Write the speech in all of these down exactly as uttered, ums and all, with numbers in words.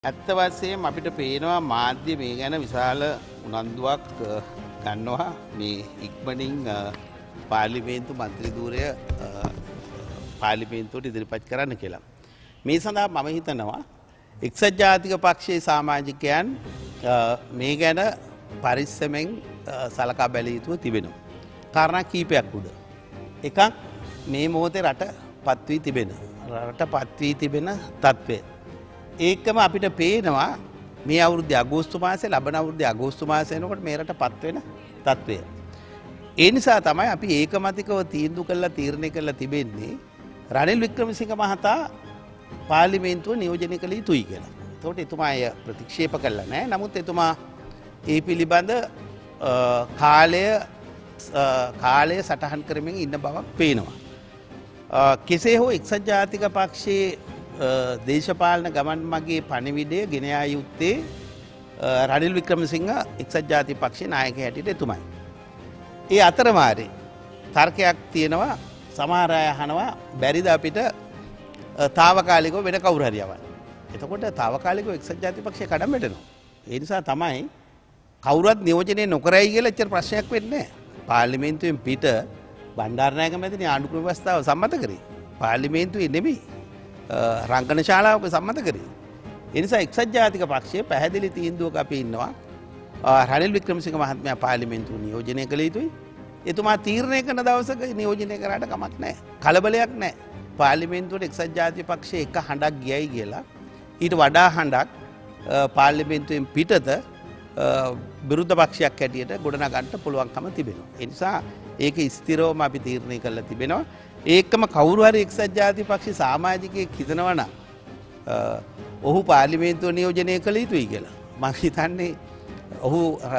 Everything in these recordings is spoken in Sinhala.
ඇත්ත වශයෙන්ම අපිට පේනවා මාධ්‍ය මේ ගැන විශාල උනන්දුවක් ගන්නවා මේ ඉක්මනින් පාර්ලිමේන්තු මන්ත්‍රී ධූරය පාර්ලිමේන්තුවට ඉදිරිපත් කරන්න කියලා. මේ සඳහා මම හිතනවා එක්සත් ජාතික පක්ෂයේ සමාජිකයන් මේ ගැන පරිස්සමෙන් සලකා බැලිය යුතුව තිබෙනවා. කාරණා කීපයක් උඩ. එකක් මේ මොහොතේ රට පත් වී තිබෙන රට පත් වී තිබෙන තත්ත්වය. ඒකම අපිට පේනවා මේ අවුරුද්දේ අගෝස්තු මාසයේ ලබන අවුරුද්දේ අගෝස්තු මාසයේ එනකොට මේ රට පත් වෙන තත්ත්වය. ඒ නිසා තමයි අපි ඒකමතිකව තීන්දුව කළා තීරණය කළා තිබෙන්නේ රනිල් වික්‍රමසිංහ මහතා පාර්ලිමේන්තුව නියෝජනය කළ යුතුයි කියලා. ඒකට එතුමා අය ප්‍රතික්ෂේප කළා නෑ. නමුත් එතුමා ඒ පිළිබඳ කාලය කාලය සටහන් කරමින් ඉන්න බවක් පේනවා. කෙසේ හෝ එක්සත් ජාතික පක්ෂයේ දේශපාලන ගමන් මගේ පණිවිඩය ගෙන යා යුත්තේ රනිල් වික්‍රමසිංහ එක්සත් ජාතික පක්ෂයේ නායකයා හැටියට එතුමයි. ඒ අතරමාරේ තර්කයක් තියෙනවා සමහර අය අහනවා බැරිද අපිට తాවකාලිකව වෙන කවුරු හරි යවන්න. එතකොට తాවකාලිකව එක්සත් ජාතික පක්ෂය කඩම් වැටෙනවා. ඒ නිසා තමයි කවුරුත් නියෝජනය නොකරයි කියලා එච්චර ප්‍රශ්නයක් වෙන්නේ නැහැ. පාර්ලිමේන්තුවෙන් පිට බණ්ඩාරනායක මැදිනේ ආණ්ඩුක්‍රම ව්‍යවස්ථාව සම්මත කරේ. පාර්ලිමේන්තුවේ නෙමෙයි රංගන ශාලාවක සම්මත කරේ. ඒ නිසා එක්සත් ජාතික පක්ෂයේ පැහැදිලි තීන්දුවක අපි ඉන්නවා. රනිල් වික්‍රමසිංහ මහත්මයා පාර්ලිමේන්තුව නියෝජනය කළ යුතුයි. එතුමා තීරණය කරන දවසක නියෝජනය කරාට කමක් නැහැ. කලබලයක් නැහැ. පාර්ලිමේන්තුවට එක්සත් ජාතික පක්ෂයේ එක හඬක් ගියයි කියලා ඊට වඩා හඬක් පාර්ලිමේන්තුවෙන් පිටත විරුද්ධ පක්ෂයක් හැටියට ගොඩනගන්න පුළුවන්කම තිබෙනවා. ඒ නිසා ඒක ස්ථිරවම අපි තීරණය කරලා තිබෙනවා. ඒකම කවුරු හරි එක්සත් ජාතික පක්ෂ සමාජිකයෙක් හිතනවා නම් ඔහු පාර්ලිමේන්තුව නියෝජනය කළ යුතුයි කියලා. මම හිතන්නේ ඔහු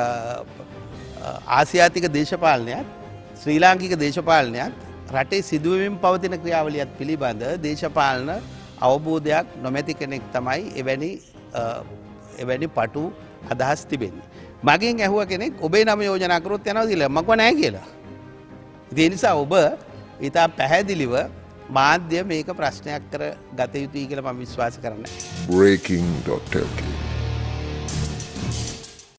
ආසියාතික දේශපාලනයත් ශ්‍රී ලාංකික දේශපාලනයත් රටේ සිදුවෙමින් පවතින ක්‍රියාවලියත් පිළිබඳ දේශපාලන අවබෝධයක් නොමැති කෙනෙක් තමයි එවැනි එවැනි පටු අදහස් තිබෙන්නේ. මගෙන් ඇහුව කෙනෙක් ඔබේ නම යෝජනා කරොත් යනවද කියලා මම කිව්වා නැහැ කියලා. ඒ නිසා ඔබ ඉතා පැහැදිලිව මාධ්‍ය මේක ප්‍රශ්නයක් කර ගත යුතුයි කියලා මම විශ්වාස කරන්නේ. breaking dot l k